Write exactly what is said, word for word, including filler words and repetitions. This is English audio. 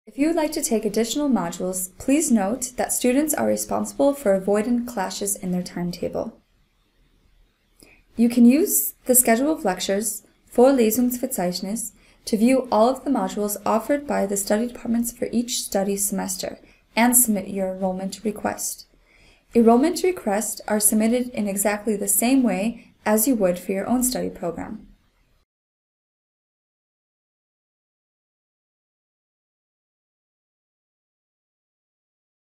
If you would like to take additional modules, please note that students are responsible for avoiding clashes in their timetable. You can use the schedule of lectures, Vorlesungsverzeichnis, to view all of the modules offered by the study departments for each study semester and submit your enrollment request. Enrollment requests are submitted in exactly the same way as you would for your own study program.